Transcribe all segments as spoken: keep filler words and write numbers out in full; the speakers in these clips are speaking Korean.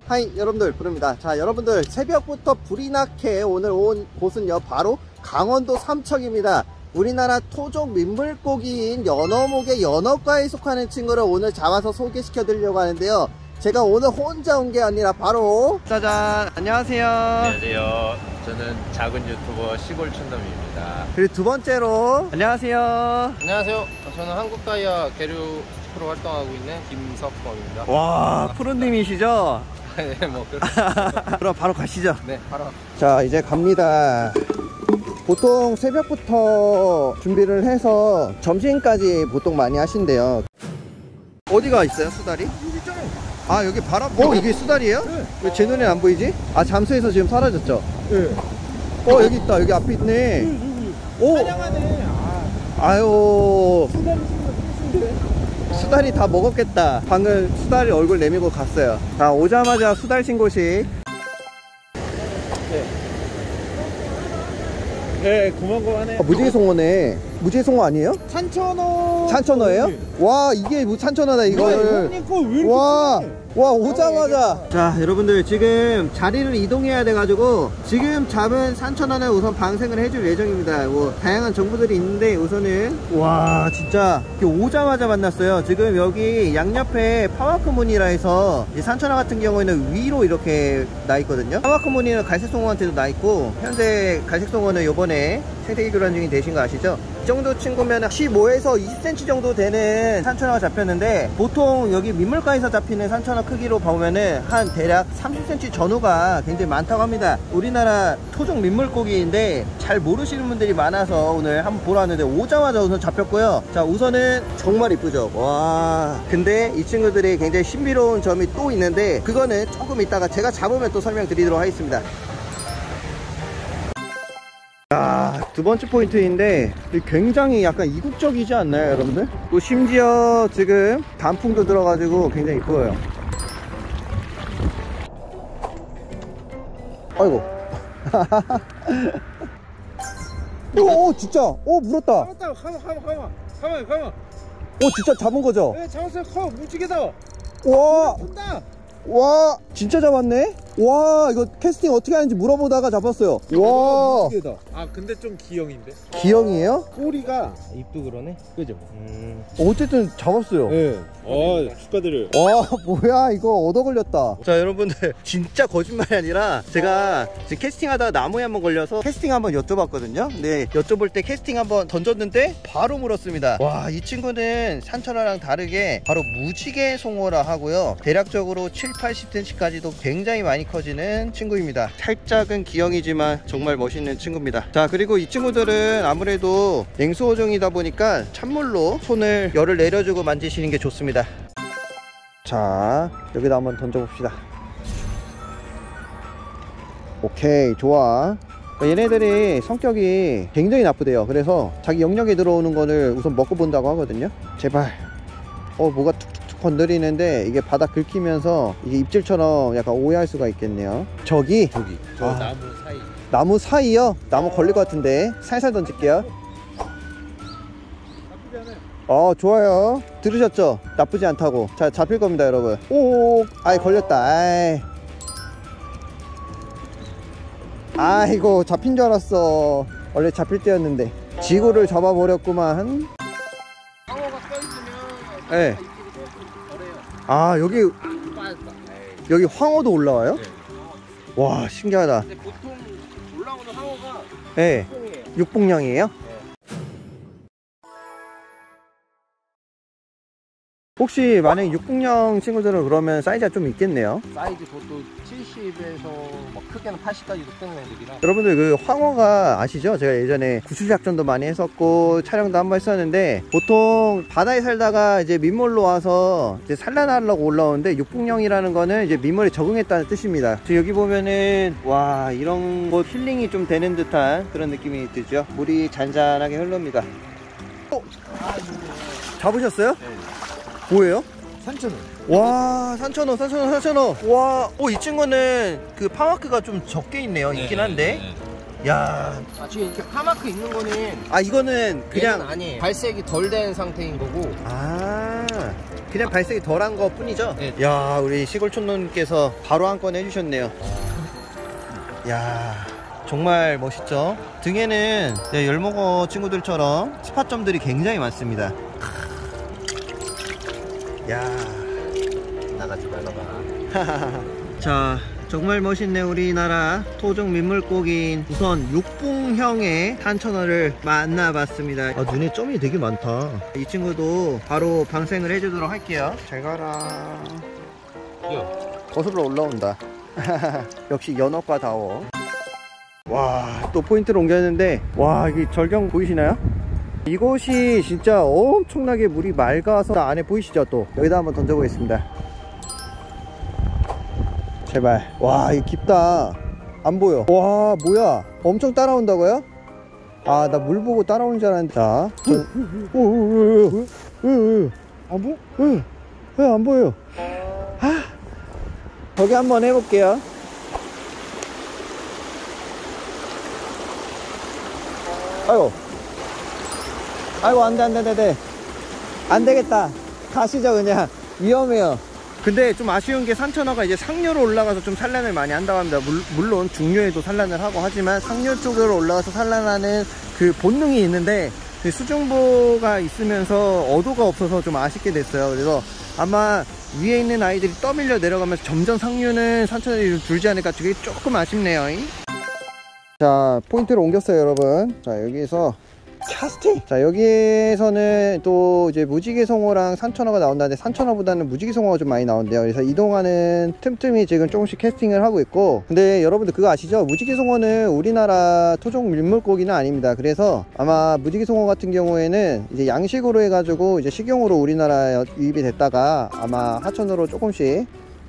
하이 여러분들 부릅니다. 자 여러분들 새벽부터 불이 나게 오늘 온 곳은요 바로 강원도 삼척입니다. 우리나라 토종 민물고기인 연어목의 연어과에 속하는 친구를 오늘 잡아서 소개시켜 드리려고 하는데요. 제가 오늘 혼자 온 게 아니라 바로 짜잔 안녕하세요. 안녕하세요. 저는 작은 유튜버 시골 촌놈입니다. 그리고 두 번째로 안녕하세요. 안녕하세요. 저는 한국다이아 계류 프로 활동하고 있는 김석범입니다. 와 프로님이시죠? 네, 뭐 그럼 바로 가시죠. 네, 바로. 자 이제 갑니다. 보통 새벽부터 준비를 해서 점심까지 보통 많이 하신대요. 어디가 있어요 수달이? 여기 있잖아요. 아 여기 바람. 어 이게 수달이에요? 네. 왜 제 눈에 안 보이지? 아 잠수해서 지금 사라졌죠? 네. 어 여기 있다. 여기 앞에 있네. 여기 오. 사냥하네. 아, 아유 수달이 생겼는데. 수달이 다 먹었겠다. 방금 수달이 얼굴 내밀고 갔어요. 자 오자마자 수달 신고식. 네. 네, 고만고만해. 아, 무지개 송어네. 무지개 송어 아니에요? 산천어. 산천어예요? 네. 와 이게 뭐 산천어다 이거를. 형님 거 왜 이렇게 와, 크네? 와 오자마자. 자 여러분들 지금 자리를 이동해야 돼가지고 지금 잡은 산천어는 우선 방생을 해줄 예정입니다. 뭐 다양한 정보들이 있는데 우선은 와 진짜 오자마자 만났어요. 지금 여기 양옆에 파마크무늬라 해서 이 산천어 같은 경우에는 위로 이렇게 나 있거든요. 파마크무늬는 갈색송어한테도 나 있고 현재 갈색송어는 요번에 생태계 교란 중이 되신 거 아시죠? 이 정도 친구면 십오에서 이십 센티미터 정도 되는 산천어가 잡혔는데 보통 여기 민물가에서 잡히는 산천어 크기로 보면은 한 대략 삼십 센티미터 전후가 굉장히 많다고 합니다. 우리나라 토종 민물고기인데 잘 모르시는 분들이 많아서 오늘 한번 보러 왔는데 오자마자 우선 잡혔고요. 자 우선은 정말 이쁘죠. 와 근데 이 친구들이 굉장히 신비로운 점이 또 있는데 그거는 조금 이따가 제가 잡으면 또 설명드리도록 하겠습니다. 자, 두 번째 포인트인데 굉장히 약간 이국적이지 않나요 여러분들? 또 심지어 지금 단풍도 들어가지고 굉장히 이뻐요. 아이고 오, 오 진짜 오 물었다. 잡았다. 가만 가만 가만 가만 가만. 오 진짜 잡은 거죠? 네, 잡았어요. 커 무지개다. 와, 큰다. 와 진짜 잡았네. 와 이거 캐스팅 어떻게 하는지 물어보다가 잡았어요. 와 무지개다. 아 근데 좀 기형인데. 기형이에요? 꼬리가 입도 그러네. 그죠? 음. 어쨌든 잡았어요. 네. 어 축하드려요. 와 뭐야 이거 얻어 걸렸다. 자 여러분들 진짜 거짓말이 아니라 제가 지금 캐스팅하다가 나무에 한번 걸려서 캐스팅 한번 여쭤봤거든요. 근데 여쭤볼 때 캐스팅 한번 던졌는데 바로 물었습니다. 와 이 친구는 산천어랑 다르게 바로 무지개 송어라 하고요. 대략적으로 칠, 팔십 센티미터까지도 굉장히 많이 커지는 친구입니다. 살짝은 기형이지만 정말 멋있는 친구입니다. 자 그리고 이 친구들은 아무래도 냉수어종이다 보니까 찬물로 손을 열을 내려주고 만지시는 게 좋습니다. 자 여기다 한번 던져봅시다. 오케이 좋아. 얘네들이 성격이 굉장히 나쁘대요. 그래서 자기 영역에 들어오는 거를 우선 먹고 본다고 하거든요. 제발. 어 뭐가 툭툭툭 건드리는데 이게 바닥 긁히면서 이게 입질처럼 약간 오해할 수가 있겠네요. 저기? 저기 저 아. 나무 사이. 나무 사이요? 나무 걸릴 것 같은데 살살 던질게요. 어 좋아요. 들으셨죠? 나쁘지 않다고. 자 잡힐 겁니다 여러분. 오 아이 걸렸다. 아이. 아이고 잡힌 줄 알았어. 원래 잡힐 때였는데 지구를 잡아버렸구만. 상어가 떠있으면 네. 아 여기 여기 황어도 올라와요? 네. 와 신기하다. 근데 보통 올라오는 상어가 네. 똥이에요. 육봉령이에요? 혹시 만약에 육봉령 친구들은 그러면 사이즈가 좀 있겠네요. 사이즈 그것도 칠십에서 뭐 크게는 팔십까지도 뜨는 애들이라. 여러분들 그 황어가 아시죠? 제가 예전에 구출작전도 많이 했었고 촬영도 한번 했었는데 보통 바다에 살다가 이제 민물로 와서 이제 산란하려고 올라오는데 육봉령이라는 거는 이제 민물에 적응했다는 뜻입니다. 지금 여기 보면은 와 이런 곳 힐링이 좀 되는 듯한 그런 느낌이 들죠. 물이 잔잔하게 흐릅니다. 어? 잡으셨어요? 네. 뭐예요? 산천어. 와 산천어 산천어 산천어. 와 오 이 친구는 그 파마크가 좀 적게 있네요. 네, 있긴 한데 네, 네. 야 아 지금 이렇게 파마크 있는 거는 아 이거는 그냥 아니에요. 발색이 덜 된 상태인 거고. 아 그냥 발색이 덜한 것 뿐이죠? 네. 야, 우리 시골촌놈께서 바로 한 건 해주셨네요. 야, 정말 멋있죠? 등에는 열먹어 친구들처럼 스팟점들이 굉장히 많습니다. 야, 나가지 말라봐. 자, 정말 멋있네. 우리나라 토종 민물고기인 우선 육봉형의 산천어를 만나봤습니다. 아, 눈에 점이 되게 많다. 이 친구도 바로 방생을 해주도록 할게요. 잘 가라. 거슬러 올라온다. 역시 연어과 다워. 와, 또 포인트를 옮겼는데, 와, 이 절경 보이시나요? 이곳이 진짜 엄청나게 물이 맑아서 안에 보이시죠? 또 여기다 한번 던져보겠습니다. 제발. 와, 이거 깊다. 안 보여. 와, 뭐야, 엄청 따라온다고요? 아, 나 물 보고 따라오는 줄 알았는데. 자, 안 보여? 왜? 왜 안 보여요? 아, 거기 한번 해볼게요. 아이고, 아이고, 안돼 안돼 안돼 안되겠다. 가시죠. 그냥 위험해요. 근데 좀 아쉬운 게 산천어가 이제 상류로 올라가서 좀 산란을 많이 한다고 합니다. 물, 물론 중류에도 산란을 하고 하지만 상류 쪽으로 올라가서 산란하는 그 본능이 있는데, 그 수중보가 있으면서 어도가 없어서 좀 아쉽게 됐어요. 그래서 아마 위에 있는 아이들이 떠밀려 내려가면서 점점 상류는 산천어들이 좀 줄지 않을까, 그게 조금 아쉽네요. 자, 포인트를 옮겼어요, 여러분. 자, 여기서 캐스팅! 자, 여기에서는 또 이제 무지개송어랑 산천어가 나온다는데, 산천어보다는 무지개송어가 좀 많이 나온대요. 그래서 이동하는 틈틈이 지금 조금씩 캐스팅을 하고 있고, 근데 여러분들 그거 아시죠? 무지개송어는 우리나라 토종 민물고기는 아닙니다. 그래서 아마 무지개송어 같은 경우에는 이제 양식으로 해가지고 이제 식용으로 우리나라에 유입이 됐다가 아마 하천으로 조금씩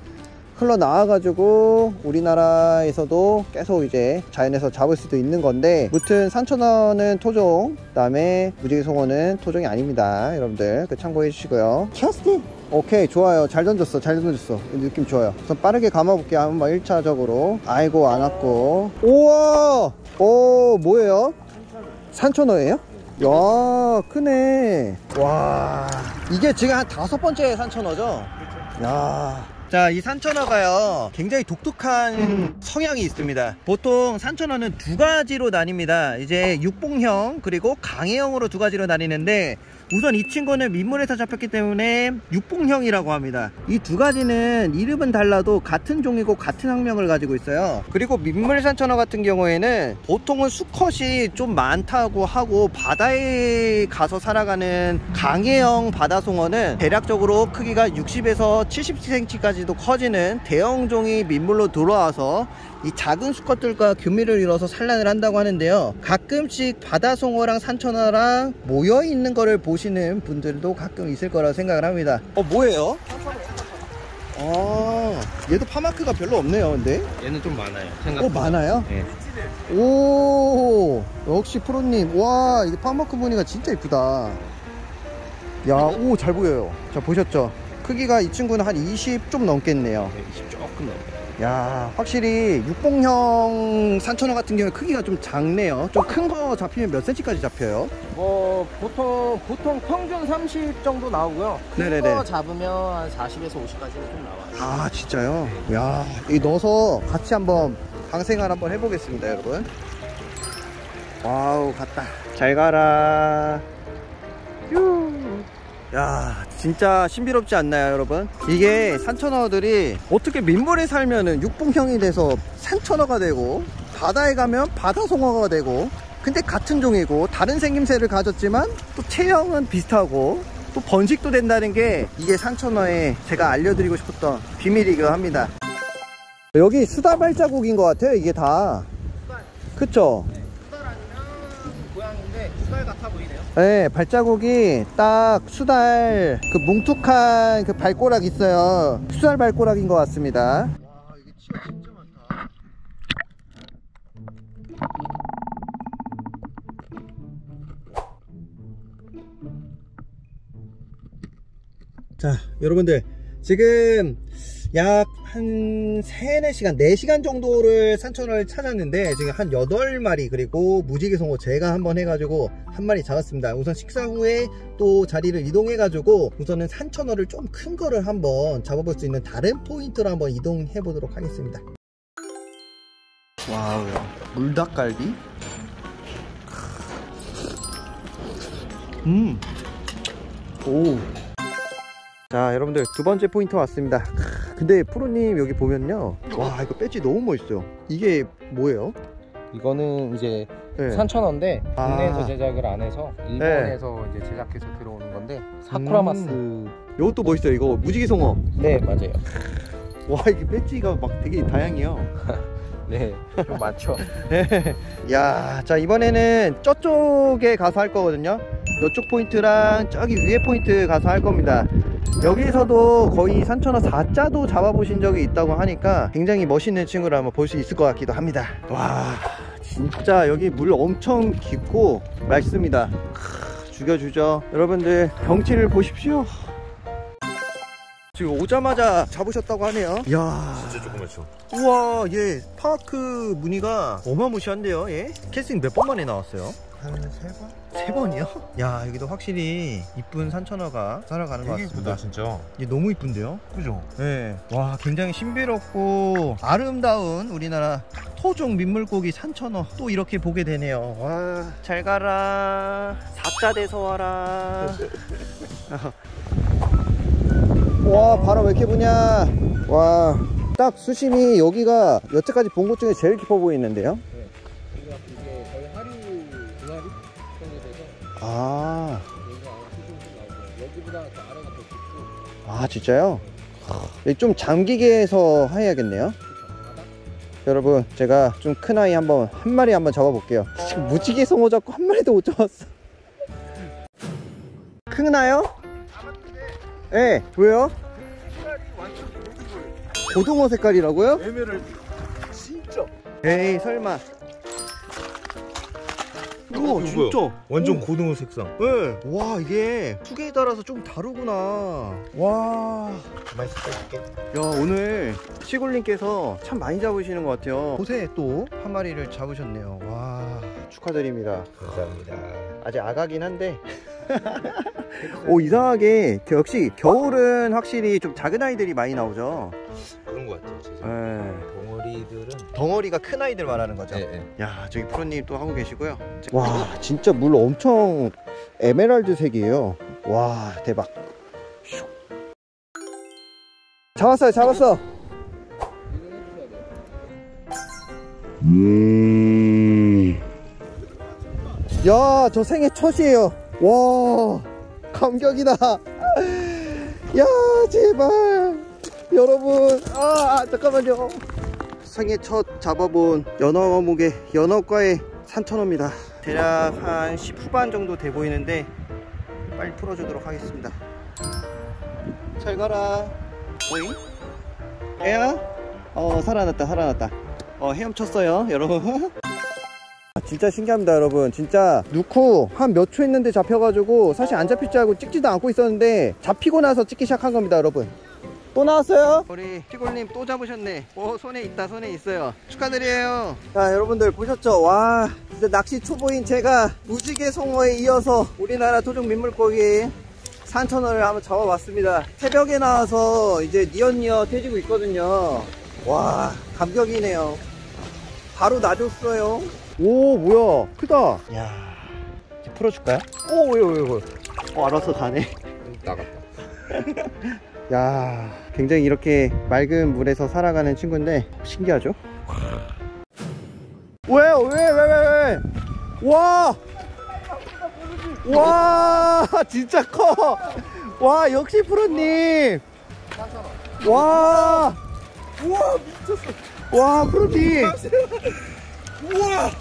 흘러나와가지고 우리나라에서도 계속 이제 자연에서 잡을 수도 있는 건데, 무튼 산천어는 토종, 그 다음에 무지개송어는 토종이 아닙니다. 여러분들 그 참고해 주시고요. 캐스팅! 오케이, 좋아요. 잘 던졌어, 잘 던졌어. 느낌 좋아요. 우선 빠르게 감아볼게요. 한번 일 차적으로. 아이고, 안 왔고. 우와! 오, 뭐예요? 산천어예요? 야, 크네. 와, 이게 지금 한 다섯 번째 산천어죠? 야. 자, 이 산천어가요 굉장히 독특한 음. 성향이 있습니다. 보통 산천어는 두 가지로 나뉩니다. 이제 육봉형 그리고 강해형으로 두 가지로 나뉘는데, 우선 이 친구는 민물에서 잡혔기 때문에 육봉형이라고 합니다. 이 두 가지는 이름은 달라도 같은 종이고 같은 학명을 가지고 있어요. 그리고 민물 산천어 같은 경우에는 보통은 수컷이 좀 많다고 하고, 바다에 가서 살아가는 강해형 바다송어는 대략적으로 크기가 육십에서 칠십 센티미터까지도 커지는 대형종이 민물로 들어와서 이 작은 수컷들과 교미를 이뤄서 산란을 한다고 하는데요, 가끔씩 바다송어랑 산천어랑 모여있는 거를 보시는 분들도 가끔 있을 거라고 생각을 합니다. 어, 뭐예요? 아, 얘도 파마크가 별로 없네요. 근데 얘는 좀 많아요. 어, 생각보다. 많아요? 네. 오, 역시 프로님. 와, 이게 파마크 무늬가 진짜 이쁘다. 야, 오, 잘 보여요. 자, 보셨죠? 크기가 이 친구는 한 이십 좀 넘겠네요. 네, 이십 조금 넘어요. 야, 확실히 육봉형 산천어 같은 경우에 크기가 좀 작네요. 좀 큰 거 잡히면 몇 센치까지 잡혀요? 뭐 보통 보통 평균 삼십 정도 나오고요. 네네네. 큰 거 잡으면 한 사십에서 오십까지는 좀 나와요. 아, 진짜요? 야, 이 넣어서 같이 한번 방생을 한번 해보겠습니다, 여러분. 와우, 갔다. 잘 가라. 휴. 야, 진짜 신비롭지 않나요, 여러분? 이게 산천어들이 어떻게 민물에 살면은 육봉형이 돼서 산천어가 되고, 바다에 가면 바다송어가 되고, 근데 같은 종이고 다른 생김새를 가졌지만 또 체형은 비슷하고 또 번식도 된다는 게, 이게 산천어의 제가 알려드리고 싶었던 비밀이기도 합니다. 여기 수달 발자국인 것 같아요, 이게 다. 그쵸? 수달 아니면 고양인데 수달 같아 보이네요. 네, 발자국이 딱 수달 그 뭉툭한 그 발꼬락 있어요. 수달 발꼬락인 것 같습니다. 와, 이게 치가 진짜 많다. 자, 여러분들 지금 약 한 세네 시간, 네 시간 정도를 산천어를 찾았는데 지금 한 여덟 마리, 그리고 무지개 송어 제가 한번 해가지고 한 마리 잡았습니다. 우선 식사 후에 또 자리를 이동해가지고 우선은 산천어를 좀 큰 거를 한번 잡아볼 수 있는 다른 포인트로 한번 이동해 보도록 하겠습니다. 와우, 물닭갈비. 음. 오. 자, 여러분들 두 번째 포인트 왔습니다. 근데 프로님 여기 보면요, 와 이거 배지 너무 멋있어요. 이게 뭐예요? 이거는 이제 네. 산천어인데 국내에서 아. 제작을 안 해서 일본에서 네. 이제 제작해서 들어오는 건데 사쿠라마스. 음. 이것도 멋있어요. 이거 무지개 송어. 네, 맞아요. 와, 이게 배지가 막 되게 다양해요. 네, 좀 많죠. 네. 야, 자 이번에는 저쪽에 가서 할 거거든요. 이쪽 포인트랑 저기 위에 포인트 가서 할 겁니다. 여기서도 거의 산천어 사 자도 잡아보신 적이 있다고 하니까 굉장히 멋있는 친구를 한번 볼 수 있을 것 같기도 합니다. 와, 진짜 여기 물 엄청 깊고 맑습니다. 크, 죽여주죠. 여러분들 경치를 보십시오. 지금 오자마자 잡으셨다고 하네요. 이야, 진짜 조그맣죠. 우와, 얘 파크 무늬가 어마무시한데요. 얘 캐스팅 몇 번 만에 나왔어요? 한 세 번? 세 번이요? 야, 여기도 확실히 이쁜 산천어가 살아가는 것 되게 같습니다. 이쁘다 진짜. 얘 너무 이쁜데요? 그죠? 네. 와, 굉장히 신비롭고 아름다운 우리나라 토종 민물고기 산천어 또 이렇게 보게 되네요. 와, 잘 가라. 사자 돼서 와라. 와, 바람 왜 이렇게 부냐. 와, 딱 수심이 여기가 여태까지 본 곳 중에 제일 깊어 보이는데요. 네. 이게 거의 하류 두 마리 정도 돼서. 아, 여기가 수심 좀 나오고 여기보다 더 아래가 더 깊고. 아 진짜요? 좀 잠기게 해서 해야겠네요. 여러분, 제가 좀 큰 아이 한번 한 마리 한번 잡아볼게요. 지금 무지개 송어 잡고 한 마리도 못 잡았어. 크나요? 예, 네, 왜요? 고등어 색깔이라고요? 에메랄드 진짜. 에이, 설마. 우와, 진짜 완전 오. 고등어 색상. 네. 와, 이게 투게에 따라서 좀 다르구나. 와, 가만히 있을게. 야, 오늘 시골님께서 참 많이 잡으시는 것 같아요. 곳에 또 한 마리를 잡으셨네요. 와, 축하드립니다. 감사합니다. 아직 아가긴 한데 오, 이상하게 역시 겨울은 확실히 좀 작은 아이들이 많이 나오죠. 그런 것 같아요 진짜. 네. 덩어리들은. 덩어리가 큰 아이들 말하는 거죠. 네, 네. 야, 저기 프로님 또 하고 계시고요. 와, 진짜 물 엄청 에메랄드 색이에요. 와, 대박. 슉. 잡았어요, 잡았어. 음. 야, 저 생애 첫이에요. 와, 감격이다. 야, 제발. 여러분, 아, 아 잠깐만요. 생애 첫 잡아본 연어목의 연어과의 산천어입니다. 대략 한 십 후반 정도 돼 보이는데 빨리 풀어주도록 하겠습니다. 잘 가라. 오잉? 애야? 어, 살아났다, 살아났다. 어, 헤엄쳤어요, 여러분. 진짜 신기합니다, 여러분. 진짜 넣고 한 몇 초 있는데 잡혀가지고 사실 안 잡힐 줄 알고 찍지도 않고 있었는데 잡히고 나서 찍기 시작한 겁니다, 여러분. 또 나왔어요? 우리 피골님 또 잡으셨네. 오, 손에 있다, 손에 있어요. 축하드려요. 자, 여러분들 보셨죠? 와, 진짜 낚시 초보인 제가 무지개 송어에 이어서 우리나라 토종 민물고기 산천어를 한번 잡아봤습니다. 새벽에 나와서 이제 니엇니엇 해지고 있거든요. 와, 감격이네요. 바로 놔줬어요. 오, 뭐야, 크다. 야, 이제 풀어줄까요? 오, 이거 이거 어, 알아서 가네. 나갔다. 야, 굉장히 이렇게 맑은 물에서 살아가는 친구인데 신기하죠? 왜요? 왜? 왜? 왜? 왜? 와! 와, 진짜 커! 와, 역시 프로님! 와! 우와, 미쳤어! 와, 프로님! 우와!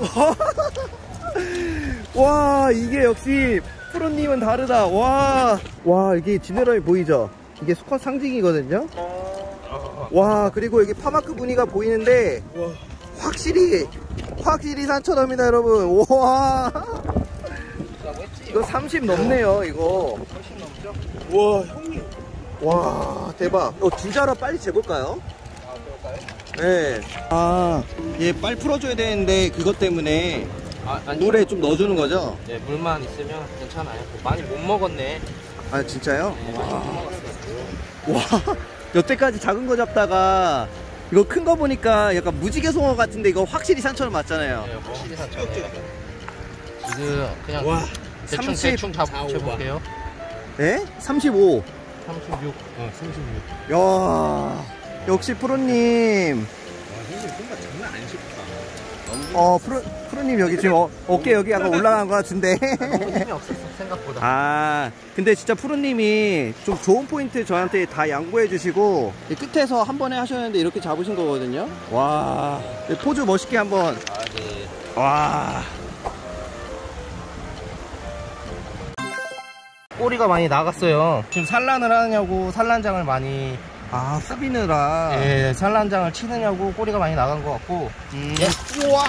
와, 이게 역시 프로님은 다르다. 와, 와, 이게 지느러미 보이죠? 이게 수컷 상징이거든요. 와, 그리고 여기 파마크 무늬가 보이는데 확실히 확실히 산천어입니다, 여러분. 와, 이거 삼십 넘네요. 이거 와, 형님. 와 대박. 어, 두 자로 빨리 재볼까요? 아, 그럴까요? 네. 아, 얘 빨리 풀어줘야 되는데 그것 때문에 아, 아니. 물에 좀 넣어주는 거죠? 네, 물만 있으면 괜찮아요. 많이 못 먹었네. 아 진짜요? 네, 많이 못 먹었어요. 와, 여태까지 작은 거 잡다가 이거 큰 거 보니까 약간 무지개 송어 같은데 이거 확실히 산처럼 맞잖아요. 네, 확실히 산처럼. 지금 그냥 와, 대충 삼십, 대충 잡 재볼게요. 네? 삼십오. 삼십육. 어, 삼십육. 야, 역시 프로님. 와, 형님 손가 장난 안 쉽다. 어, 프로, 프로님 여기 지금 어, 어깨 여기 약간 올라간 것 같은데. 너무 힘이 없었어, 생각보다. 아, 근데 진짜 프로님이 좀 좋은 포인트 저한테 다 양보해 주시고 이 끝에서 한 번에 하셨는데 이렇게 잡으신 거거든요. 와, 포즈 멋있게 한번. 아, 네. 와. 꼬리가 많이 나갔어요. 지금 산란을 하느냐고 산란장을 많이 아, 수비느라. 예, 산란장을 치느냐고 꼬리가 많이 나간 것 같고. 음. 얘, 우와.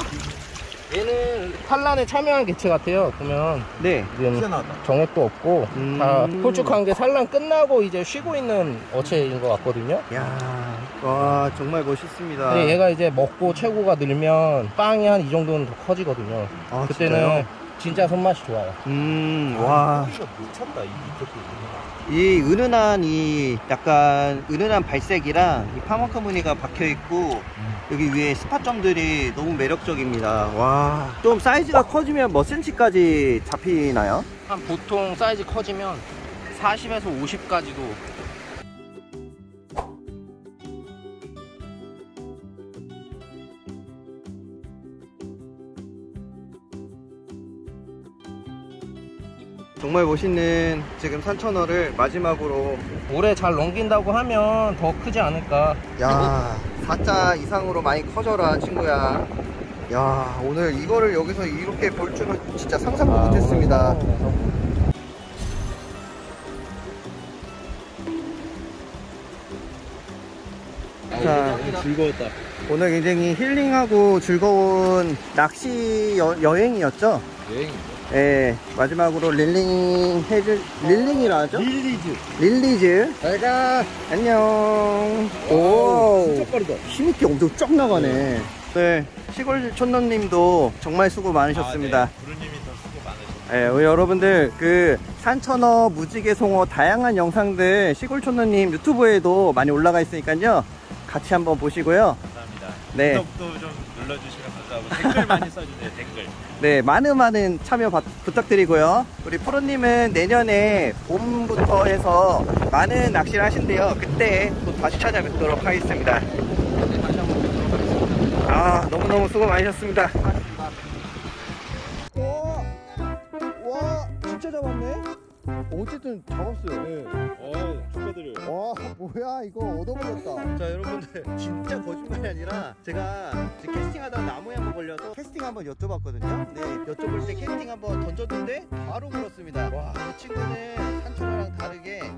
얘는 산란에 참여한 개체 같아요. 보면 네. 지금 튀어나왔다. 정액도 없고 음. 다 홀쭉한 게 산란 끝나고 이제 쉬고 있는 어체인 것 같거든요. 야, 와, 정말 멋있습니다. 근데 얘가 이제 먹고 체구가 늘면 빵이 한 이 정도는 더 커지거든요. 아, 그때는 진짜요? 진짜 손맛이 좋아요. 음, 와. 이거 미쳤다, 이 밑에 거. 이 은은한 이 약간 은은한 발색이랑 이 파마크 무늬가 박혀 있고 여기 위에 스팟점들이 너무 매력적입니다. 와. 좀 사이즈가 커지면 몇 센치까지 잡히나요? 한 보통 사이즈 커지면 사십에서 오십까지도. 정말 멋있는 지금 산천어를 마지막으로. 오래 잘 넘긴다고 하면 더 크지 않을까. 야, 사 자 이상으로 많이 커져라 친구야. 야, 오늘 이거를 여기서 이렇게 볼 줄은 진짜 상상도 아, 못했습니다. 자, 즐거웠다. 오늘 굉장히 힐링하고 즐거운 낚시 여, 여행이었죠? 여행이죠. 예, 마지막으로 릴링 해줄, 릴링이라 하죠? 릴리즈. 릴리즈. 잘가. 안녕. 오, 진짜 빠르다. 힘있게 엄청 쫙 나가네. 네, 시골 촌놈님도 정말 수고 많으셨습니다. 아, 네. 부르님이 더 수고 많으셨습니다. 예, 우리 여러분들 그 산천어, 무지개 송어 다양한 영상들 시골 촌놈님 유튜브에도 많이 올라가 있으니까요. 같이 한번 보시고요. 감사합니다. 네. 구독도 좀 눌러주시면 감사하고 댓글 많이 써주세요. 댓글. 네, 많은 많은 참여 바, 부탁드리고요. 우리 프로님은 내년에 봄부터 해서 많은 낚시를 하신대요. 그때 또 다시 찾아뵙도록 하겠습니다. 아, 너무너무 수고 많으셨습니다. 와, 와, 진짜 잡았네? 어쨌든 잡았어요. 네. 어, 축하드려요. 와, 뭐야, 이거 얻어버렸다. 자, 여러분들, 진짜 거짓말이 아니라 제가 캐스팅 하다가 나무에 한번 걸려서 캐스팅 한번 여쭤봤거든요. 근데 여쭤볼 때 캐스팅 한번 던졌는데 바로 물었습니다. 와, 이 친구는 산초랑 다르게